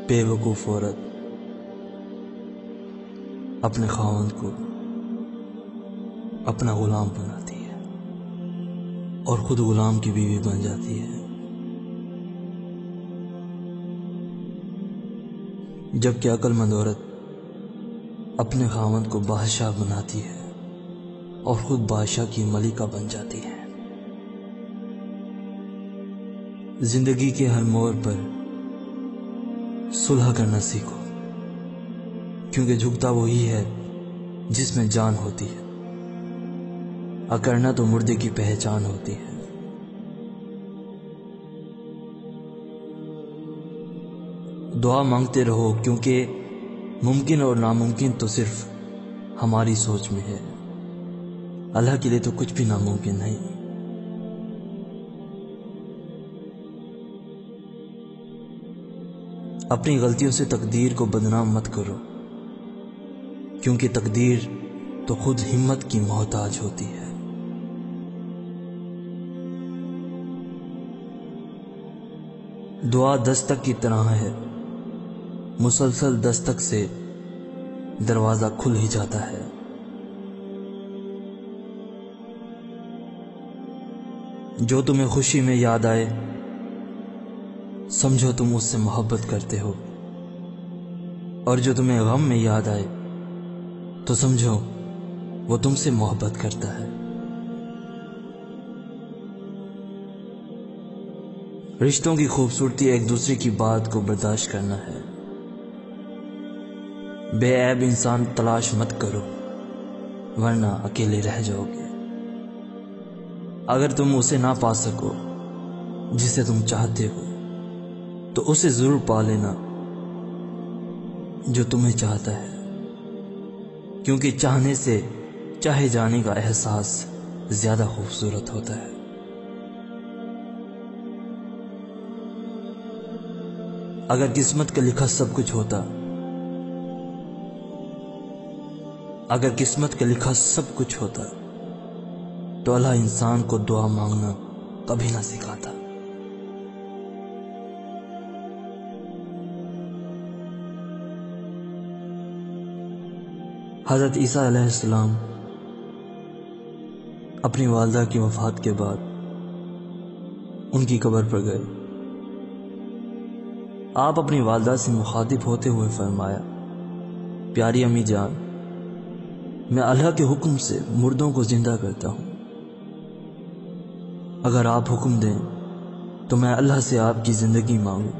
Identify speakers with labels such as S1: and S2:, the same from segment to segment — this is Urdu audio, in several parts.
S1: بے وقوف عورت اپنے خاوند کو اپنا غلام بناتی ہے اور خود غلام کی بیوی بن جاتی ہے، جبکہ عقل مند عورت اپنے خاوند کو بادشاہ بناتی ہے اور خود بادشاہ کی ملکہ بن جاتی ہے۔ زندگی کے ہر موڑ پر صلح کرنا سیکھو، کیونکہ جھکتا وہی ہے جس میں جان ہوتی ہے، اکڑنا تو مردے کی پہچان ہوتی ہے۔ دعا مانگتے رہو، کیونکہ ممکن اور ناممکن تو صرف ہماری سوچ میں ہے، اللہ کے لیے تو کچھ بھی ناممکن نہیں۔ اپنی غلطیوں سے تقدیر کو بدنام مت کرو، کیونکہ تقدیر تو خود ہمت کی محتاج ہوتی ہے۔ دعا دستک کی طرح ہے، مسلسل دستک سے دروازہ کھل ہی جاتا ہے۔ جو تمہیں خوشی میں یاد آئے سمجھو تم اس سے محبت کرتے ہو، اور جو تمہیں غم میں یاد آئے تو سمجھو وہ تم سے محبت کرتا ہے۔ رشتوں کی خوبصورتی ایک دوسرے کی بات کو برداشت کرنا ہے۔ بے عیب انسان تلاش مت کرو، ورنہ اکیلے رہ جاؤ گے۔ اگر تم اسے نہ پا سکو جسے تم چاہتے ہو تو اسے ضرور پا لینا جو تمہیں چاہتا ہے، کیونکہ چاہنے سے چاہے جانے کا احساس زیادہ خوبصورت ہوتا ہے۔ اگر قسمت کا لکھا سب کچھ ہوتا، اگر قسمت کا لکھا سب کچھ ہوتا تو اللہ انسان کو دعا مانگنا کبھی نہ سکھاتا۔ حضرت عیسیٰ علیہ السلام اپنی والدہ کی وفات کے بعد ان کی قبر پر گئے۔ آپ اپنی والدہ سے مخاطب ہوتے ہوئے فرمایا، پیاری امی جان، میں اللہ کے حکم سے مردوں کو زندہ کرتا ہوں، اگر آپ حکم دیں تو میں اللہ سے آپ کی زندگی مانگوں۔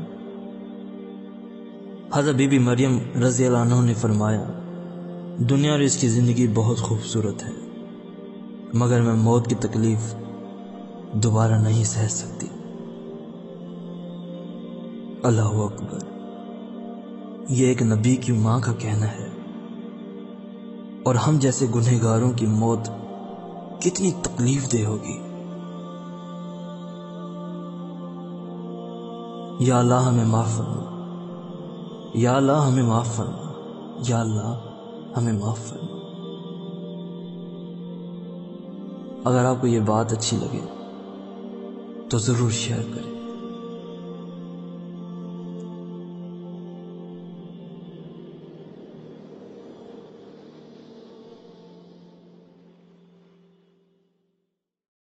S1: حضرت بی بی مریم رضی اللہ عنہ نے فرمایا، دنیا اور اس کی زندگی بہت خوبصورت ہے، مگر میں موت کی تکلیف دوبارہ نہیں سہ سکتی۔ اللہ اکبر، یہ ایک نبی کی ماں کا کہنا ہے، اور ہم جیسے گنہگاروں کی موت کتنی تکلیف دہ ہوگی۔ یا اللہ ہمیں معاف فرما، یا اللہ ہمیں معاف فرما، یا اللہ ہمیں معاف فرما۔ اگر آپ کو یہ بات اچھی لگے تو ضرور شیئر کریں۔